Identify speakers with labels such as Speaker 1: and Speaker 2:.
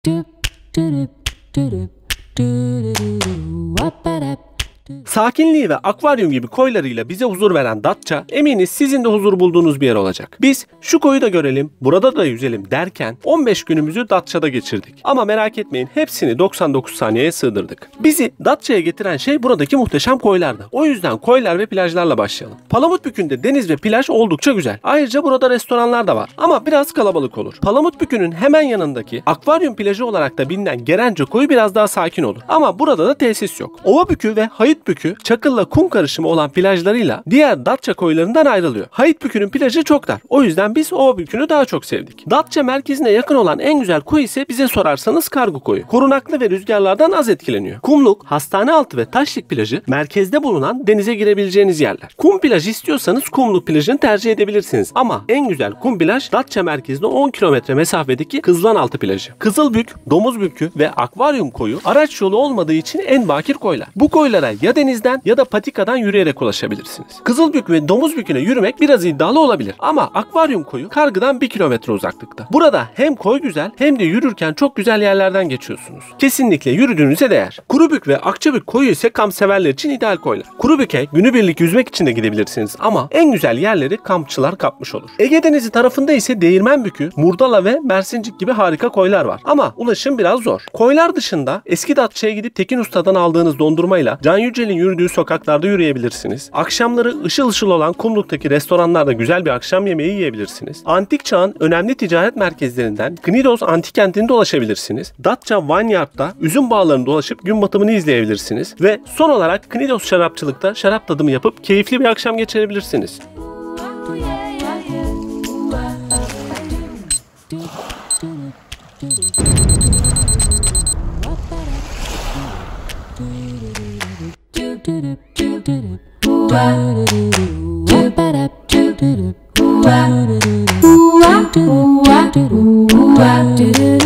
Speaker 1: Sakinliği ve akvaryum gibi koylarıyla bize huzur veren Datça, eminiz sizin de huzur bulduğunuz bir yer olacak. Biz şu koyu da görelim, burada da yüzelim derken 15 günümüzü Datça'da geçirdik. Ama merak etmeyin, hepsini 99 saniyeye sığdırdık. Bizi Datça'ya getiren şey buradaki muhteşem koylardı. O yüzden koylar ve plajlarla başlayalım. Palamutbükü'nde deniz ve plaj oldukça güzel. Ayrıca burada restoranlar da var ama biraz kalabalık olur. Palamutbükü'nün hemen yanındaki akvaryum plajı olarak da bilinen Gerence koyu biraz daha sakin olur. Ama burada da tesis yok. Ovabükü ve Hayıtbükü çakılla kum karışımı olan plajlarıyla diğer Datça koylarından ayrılıyor. Hayıtbükü'nün plajı çok dar. O yüzden biz Ovabükü'nü daha çok sevdik. Datça merkezine yakın olan en güzel koy ise bize sorarsanız Kargo koyu. Korunaklı ve rüzgarlardan az etkileniyor. Kumluk, Hastanealtı ve Taşlık plajı merkezde bulunan denize girebileceğiniz yerler. Kum plajı istiyorsanız Kumluk plajını tercih edebilirsiniz. Ama en güzel kum plaj Datça merkezinde 10 kilometre mesafedeki Kızılanaltı plajı. Kızılbük, Domuzbükü ve Akvaryum koyu araç yolu olmadığı için en bakir koylar. Bu koylara ya denizden ya da patikadan yürüyerek ulaşabilirsiniz. Kızılbük ve Domuzbükü'ne yürümek biraz iddialı olabilir ama Akvaryum koyu Kargı'dan 1 kilometre uzaklıkta. Burada hem koy güzel hem de yürürken çok güzel yerlerden geçiyorsunuz. Kesinlikle yürüdüğünüze değer. Kurubük ve Akçabük koyu ise kamp severler için ideal koylar. Kurubük'e günübirlik yüzmek için de gidebilirsiniz ama en güzel yerleri kampçılar kapmış olur. Ege Denizi tarafında ise Değirmenbükü, Murdala ve Mersincik gibi harika koylar var ama ulaşım biraz zor. Koylar dışında eski Datça'ya gidip Tekin Usta'dan aldığınız dondurmayla Can Yücel'in yürüdüğü sokaklarda yürüyebilirsiniz. Akşamları ışıl ışıl olan Kumluk'taki restoranlarda güzel bir akşam yemeği yiyebilirsiniz. Antik çağın önemli ticaret merkezlerinden Knidos Antik Kenti'ni dolaşabilirsiniz. Datça Vineyard'da üzüm bağlarını dolaşıp gün batımını izleyebilirsiniz. Ve son olarak Knidos şarapçılıkta şarap tadımı yapıp keyifli bir akşam geçirebilirsiniz.
Speaker 2: Do